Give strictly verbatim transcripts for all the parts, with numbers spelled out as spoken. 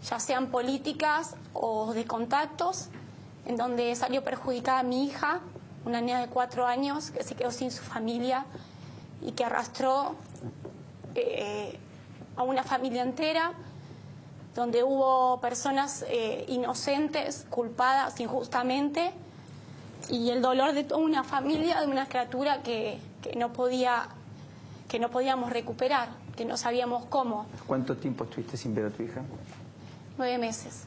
ya sean políticas o de contactos, en donde salió perjudicada mi hija, una niña de cuatro años que se quedó sin su familia y que arrastró eh, a una familia entera, donde hubo personas eh, inocentes, culpadas injustamente, y el dolor de toda una familia, de una criatura que, que no podía, que no podíamos recuperar, que no sabíamos cómo. ¿Cuánto tiempo estuviste sin ver a tu hija? Nueve meses.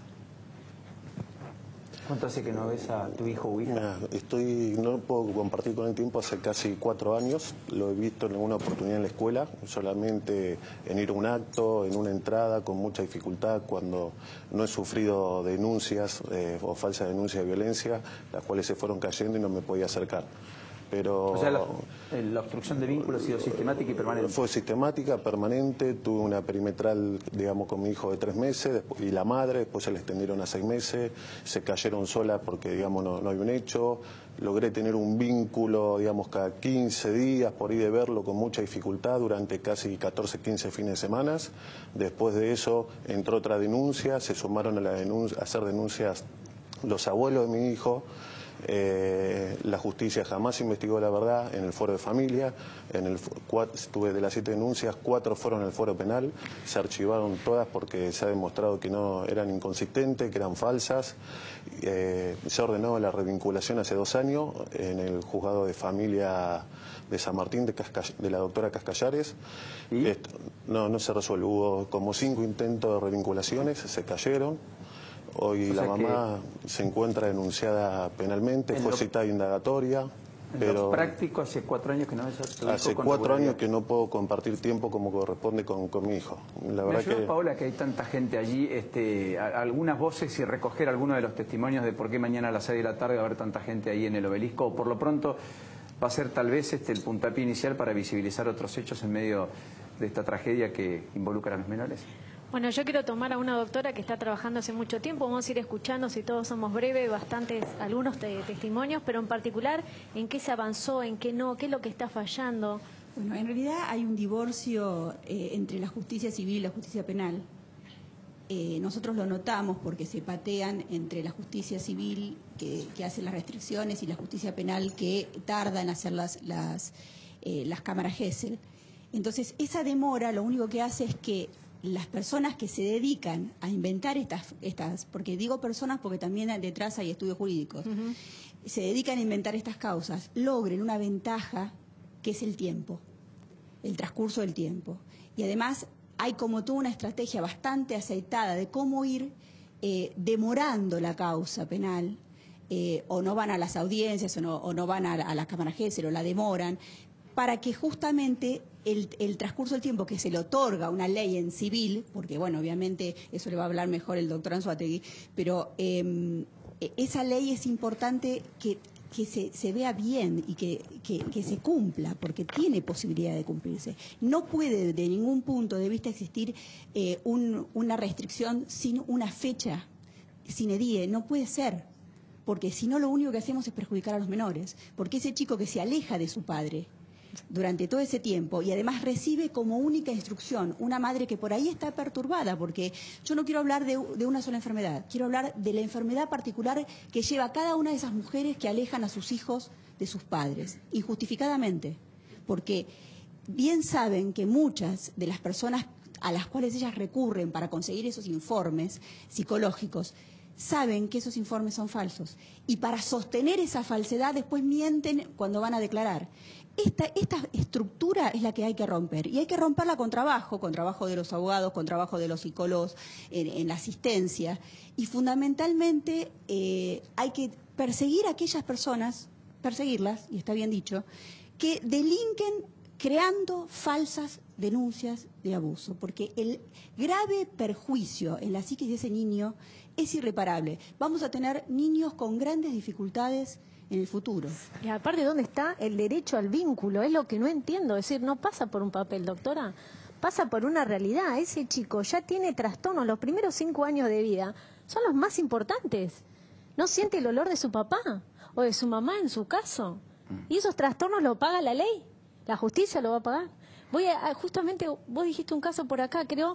¿Cuánto hace que no ves a tu hijo o hija? Mira, estoy, no puedo compartir con el tiempo, hace casi cuatro años. Lo he visto en alguna oportunidad en la escuela, solamente en ir a un acto, en una entrada, con mucha dificultad, cuando no he sufrido denuncias eh, o falsas denuncias de violencia, las cuales se fueron cayendo y no me podía acercar. Pero o sea, la, la obstrucción de vínculos ha sido sistemática y permanente. Fue sistemática, permanente. Tuve una perimetral, digamos, con mi hijo de tres meses y la madre, después se le extendieron a seis meses, se cayeron solas porque, digamos, no, no hay un hecho. Logré tener un vínculo, digamos, cada quince días, por ir de verlo con mucha dificultad durante casi catorce, quince fines de semana. Después de eso entró otra denuncia, se sumaron a, la denuncia, a hacer denuncias los abuelos de mi hijo. Eh, la justicia jamás investigó la verdad en el foro de familia. En el, tuve de las siete denuncias, cuatro fueron en el foro penal, se archivaron todas porque se ha demostrado que no eran inconsistentes, que eran falsas. Eh, se ordenó la revinculación hace dos años en el juzgado de familia de San Martín de, Casca, de la doctora Cascallares. ¿Y? Esto, no, no se resuelve. Hubo como cinco intentos de revinculaciones, se cayeron. Hoy la mamá que se encuentra denunciada penalmente, fue lo, citada indagatoria. En pero lo práctico, hace cuatro años que no ves a tu hijo. Hace cuatro años que no puedo compartir tiempo como corresponde con, con mi hijo. La Me verdad ayuda, que... Paola, que hay tanta gente allí, este, a, algunas voces y recoger algunos de los testimonios de por qué mañana a las seis de la tarde va a haber tanta gente ahí en el obelisco, o por lo pronto va a ser tal vez este, el puntapié inicial para visibilizar otros hechos en medio de esta tragedia que involucra a los menores. Bueno, yo quiero tomar a una doctora que está trabajando hace mucho tiempo, vamos a ir escuchando, si todos somos breves, bastantes, algunos te, testimonios, pero en particular, ¿en qué se avanzó, en qué no, qué es lo que está fallando? Bueno, en realidad hay un divorcio eh, entre la justicia civil y la justicia penal. Eh, nosotros lo notamos porque se patean entre la justicia civil que, que hace las restricciones y la justicia penal que tarda en hacer las, las, eh, las cámaras Gesell. Entonces, esa demora lo único que hace es que las personas que se dedican a inventar estas, estas porque digo personas porque también detrás hay estudios jurídicos, uh-huh. se dedican a inventar estas causas, logren una ventaja que es el tiempo, el transcurso del tiempo. Y además hay como toda una estrategia bastante aceitada de cómo ir eh, demorando la causa penal, eh, o no van a las audiencias o no, o no van a, a la Cámara Gesell o la demoran, para que justamente el, el transcurso del tiempo que se le otorga una ley en civil, porque bueno, obviamente eso le va a hablar mejor el doctor Anzoátegui, pero eh, esa ley es importante que, que se, se vea bien y que, que, que se cumpla, porque tiene posibilidad de cumplirse. No puede de ningún punto de vista existir eh, un, una restricción sin una fecha, sin edie, no puede ser, porque si no lo único que hacemos es perjudicar a los menores, porque ese chico que se aleja de su padre durante todo ese tiempo y además recibe como única instrucción una madre que por ahí está perturbada, porque yo no quiero hablar de, de una sola enfermedad, quiero hablar de la enfermedad particular que lleva a cada una de esas mujeres que alejan a sus hijos de sus padres, injustificadamente, porque bien saben que muchas de las personas a las cuales ellas recurren para conseguir esos informes psicológicos saben que esos informes son falsos y para sostener esa falsedad después mienten cuando van a declarar. Esta, esta estructura es la que hay que romper, y hay que romperla con trabajo, con trabajo de los abogados, con trabajo de los psicólogos, en, en la asistencia, y fundamentalmente eh, hay que perseguir a aquellas personas, perseguirlas, y está bien dicho, que delinquen creando falsas denuncias de abuso, porque el grave perjuicio en la psiquis de ese niño es irreparable. Vamos a tener niños con grandes dificultades en el futuro. Y aparte, ¿dónde está el derecho al vínculo? Es lo que no entiendo. Es decir, no pasa por un papel, doctora, pasa por una realidad. Ese chico ya tiene trastornos. Los primeros cinco años de vida son los más importantes. No siente el olor de su papá o de su mamá en su caso. Y esos trastornos lo paga la ley. La justicia lo va a pagar. Voy a, justamente, vos dijiste un caso por acá, creo,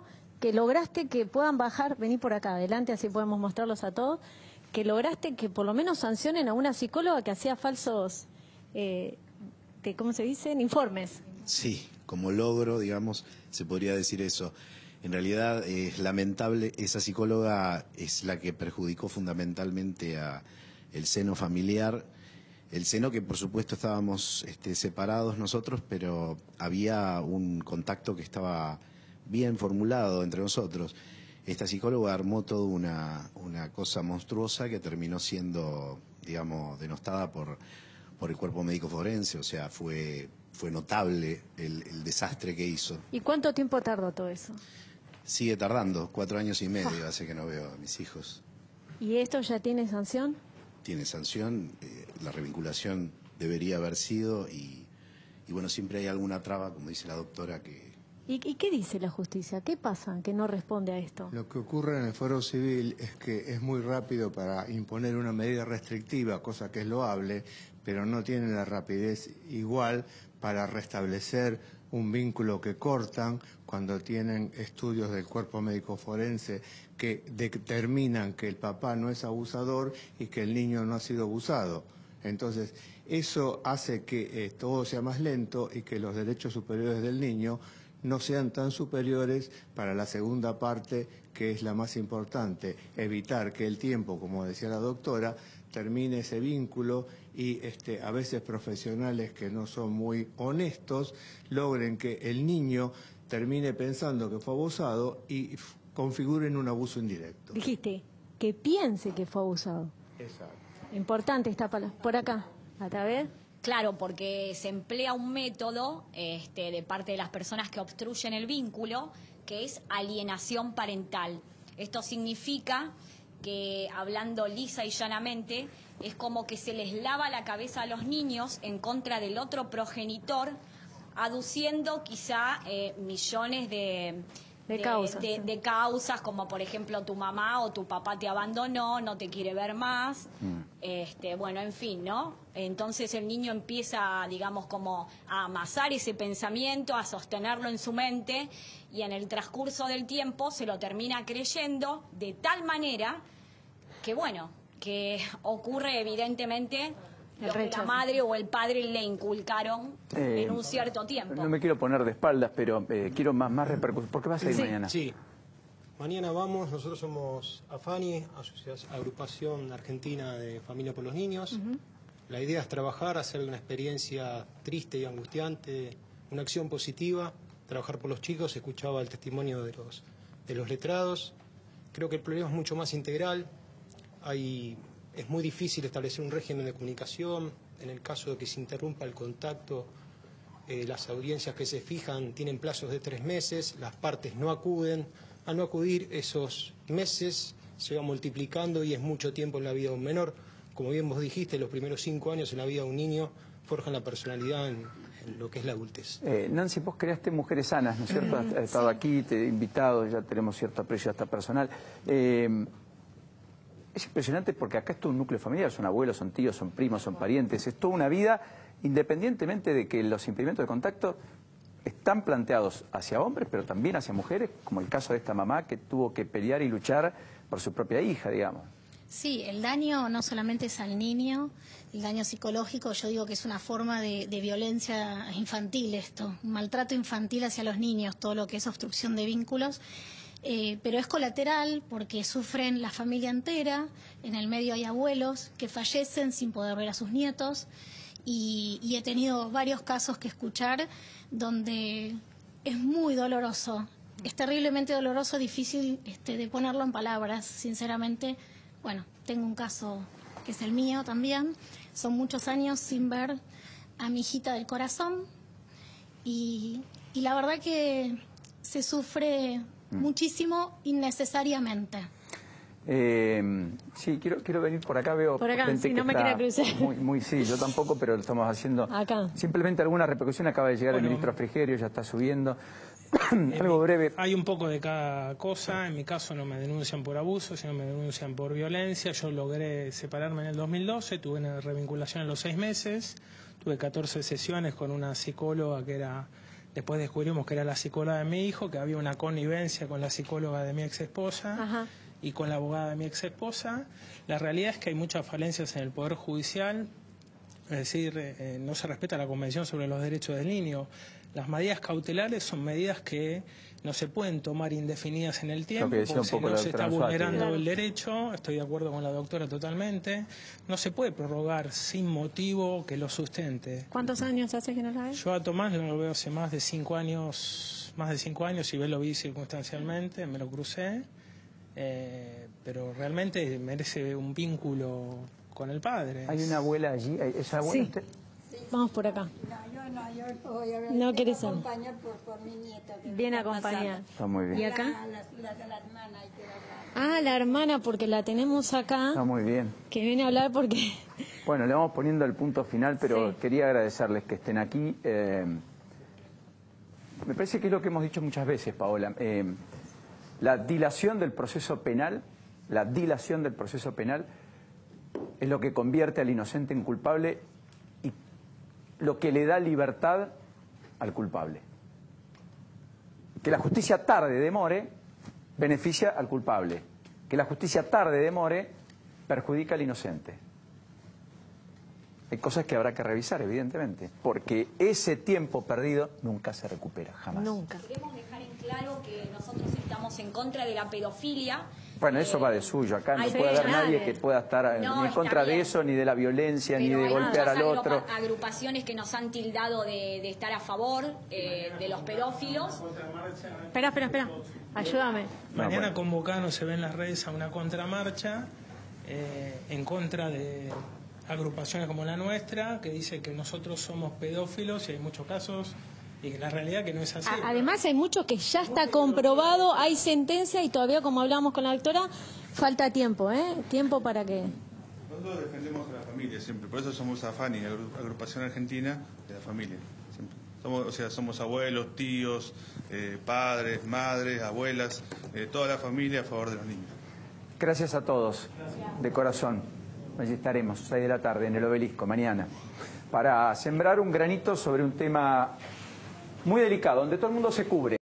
que lograste que puedan bajar, vení por acá adelante, así podemos mostrarlos a todos, que lograste que por lo menos sancionen a una psicóloga que hacía falsos, eh, que, ¿cómo se dicen? Informes. Sí, como logro, digamos, se podría decir eso. En realidad es lamentable, esa psicóloga es la que perjudicó fundamentalmente a el seno familiar, el seno que por supuesto estábamos este, separados nosotros, pero había un contacto que estaba bien formulado entre nosotros. Esta psicóloga armó toda una, una cosa monstruosa que terminó siendo, digamos, denostada por, por el cuerpo médico forense, o sea, fue, fue notable el, el desastre que hizo. ¿Y cuánto tiempo tardó todo eso? Sigue tardando, cuatro años y medio hace que no veo a mis hijos. ¿Y esto ya tiene sanción? Tiene sanción, eh, la revinculación debería haber sido y, y bueno, siempre hay alguna traba, como dice la doctora, que... ¿Y, ¿Y qué dice la justicia? ¿Qué pasa que no responde a esto? Lo que ocurre en el fuero civil es que es muy rápido para imponer una medida restrictiva, cosa que es loable, pero no tiene la rapidez igual para restablecer un vínculo que cortan cuando tienen estudios del cuerpo médico forense que determinan que el papá no es abusador y que el niño no ha sido abusado. Entonces, eso hace que eh, todo sea más lento y que los derechos superiores del niño no sean tan superiores para la segunda parte, que es la más importante, evitar que el tiempo, como decía la doctora, termine ese vínculo y este, a veces profesionales que no son muy honestos logren que el niño termine pensando que fue abusado y configuren un abuso indirecto. Dijiste que piense que fue abusado. Exacto. Importante esta palabra. Por acá, a ver. Claro, porque se emplea un método este, de parte de las personas que obstruyen el vínculo, que es alienación parental. Esto significa que, hablando lisa y llanamente, es como que se les lava la cabeza a los niños en contra del otro progenitor, aduciendo quizá eh, millones de... De, de causas. De, de causas, como por ejemplo tu mamá o tu papá te abandonó, no te quiere ver más, mm. este, bueno, en fin, ¿no? Entonces el niño empieza, digamos, como a amasar ese pensamiento, a sostenerlo en su mente, y en el transcurso del tiempo se lo termina creyendo de tal manera que, bueno, que ocurre evidentemente lo que la madre o el padre le inculcaron eh, en un cierto tiempo. No me quiero poner de espaldas, pero eh, quiero más, más repercusión. ¿Por qué vas a ir sí, mañana? Sí, mañana vamos, nosotros somos AFANI, Agrupación Argentina de Familia por los Niños. Uh-huh. La idea es trabajar, hacer una experiencia triste y angustiante, una acción positiva, trabajar por los chicos. Escuchaba el testimonio de los, de los letrados. Creo que el problema es mucho más integral. Hay... Es muy difícil establecer un régimen de comunicación. En el caso de que se interrumpa el contacto, eh, las audiencias que se fijan tienen plazos de tres meses, las partes no acuden. Al no acudir, esos meses se van multiplicando y es mucho tiempo en la vida de un menor. Como bien vos dijiste, los primeros cinco años en la vida de un niño forjan la personalidad en, en lo que es la adultez. Eh, Nancy, vos creaste Mujeres Sanas, ¿no es cierto? Has estado sí. aquí, te he invitado, ya tenemos cierto aprecio hasta personal. Eh, Es impresionante porque acá es todo un núcleo familiar, son abuelos, son tíos, son primos, son parientes, es toda una vida, independientemente de que los impedimentos de contacto están planteados hacia hombres, pero también hacia mujeres, como el caso de esta mamá que tuvo que pelear y luchar por su propia hija, digamos. Sí, el daño no solamente es al niño, el daño psicológico, yo digo que es una forma de, de violencia infantil esto, un maltrato infantil hacia los niños, todo lo que es obstrucción de vínculos. Eh, pero es colateral porque sufren la familia entera, en el medio hay abuelos que fallecen sin poder ver a sus nietos y, y he tenido varios casos que escuchar donde es muy doloroso, es terriblemente doloroso, difícil este, de ponerlo en palabras, sinceramente. Bueno, tengo un caso que es el mío también, son muchos años sin ver a mi hijita del corazón y, y la verdad que se sufre muchísimo innecesariamente. Eh, sí, quiero quiero venir por acá, veo por acá, gente si que no me quiera cruzar. Muy, muy, sí, yo tampoco, pero lo estamos haciendo. Acá. Simplemente alguna repercusión, acaba de llegar bueno, el ministro Frigerio, ya está subiendo. Algo breve. Hay un poco de cada cosa, en mi caso no me denuncian por abuso, sino me denuncian por violencia. Yo logré separarme en el dos mil doce, tuve una revinculación en los seis meses, tuve catorce sesiones con una psicóloga que era Después descubrimos que era la psicóloga de mi hijo, que había una connivencia con la psicóloga de mi ex esposa. Ajá. Y con la abogada de mi ex esposa. La realidad es que hay muchas falencias en el Poder Judicial, es decir, eh, no se respeta la Convención sobre los Derechos del Niño. Las medidas cautelares son medidas que no se pueden tomar indefinidas en el tiempo, porque si no se está vulnerando el derecho. Estoy de acuerdo con la doctora totalmente. No se puede prorrogar sin motivo que lo sustente. ¿Cuántos años hace que no la ves? Yo a Tomás no lo veo hace más de cinco años, más de cinco años, y lo vi circunstancialmente, me lo crucé. Eh, pero realmente merece un vínculo con el padre. ¿Hay una abuela allí? ¿Esa abuela sí. usted? Sí. Vamos por acá. No, yo no, yo voy a ver. No querés acompañar por, por mi nieto. Bien acompañada. Está muy bien. ¿Y acá? La, la, la, la hermana, hay que hablar. Ah, la hermana, porque la tenemos acá. Está muy bien. Que viene a hablar porque... Bueno, le vamos poniendo el punto final, pero sí. quería agradecerles que estén aquí. Eh, me parece que es lo que hemos dicho muchas veces, Paola. Eh, La dilación del proceso penal, la dilación del proceso penal es lo que convierte al inocente en culpable y lo que le da libertad al culpable. Que la justicia tarde, demore, beneficia al culpable. Que la justicia tarde, demore, perjudica al inocente. Hay cosas que habrá que revisar, evidentemente, porque ese tiempo perdido nunca se recupera, jamás. Nunca. Queremos dejar en claro que nosotros estamos en contra de la pedofilia. Bueno, eso eh, va de suyo. Acá no hay puede haber nadie. nadie que pueda estar No, ni en contra de bien. eso, ni de la violencia, Pero ni de hay golpear al muchas otro. agrupa- agrupaciones que nos han tildado de, de estar a favor eh, de los pedófilos. Espera, espera, espera. Ayúdame. Mañana no, convocado se ve en las redes a una contramarcha eh, en contra de agrupaciones como la nuestra, que dice que nosotros somos pedófilos, y hay muchos casos, y que la realidad que no es así. Además hay muchos que ya está comprobado, hay sentencia y todavía, como hablamos con la doctora, falta tiempo, ¿eh? Tiempo para que... Nosotros defendemos a la familia siempre, por eso somos AFANI, Agrupación Argentina de la Familia. Siempre. Somos, o sea, somos abuelos, tíos, eh, padres, madres, abuelas, eh, toda la familia a favor de los niños. Gracias a todos, de corazón. Allí estaremos, seis de la tarde, en el Obelisco, mañana, para sembrar un granito sobre un tema muy delicado, donde todo el mundo se cubre.